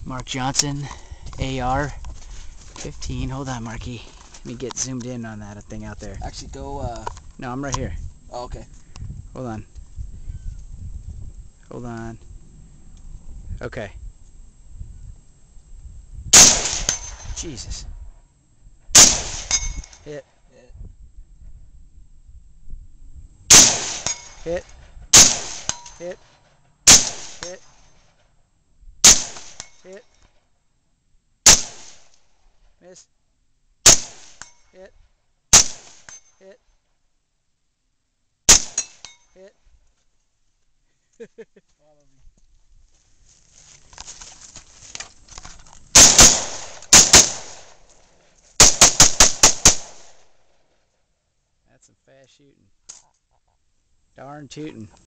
Mark Johnson, AR 15. Hold on, Marky. Let me get zoomed in on that thing out there. Actually, go. No, I'm right here. Oh, okay. Hold on. Hold on. Okay. Jesus. Hit. Hit. Hit. Hit. Hit. Miss. Hit. Hit. Hit. Follow me. That's some fast shooting. Darn tootin'.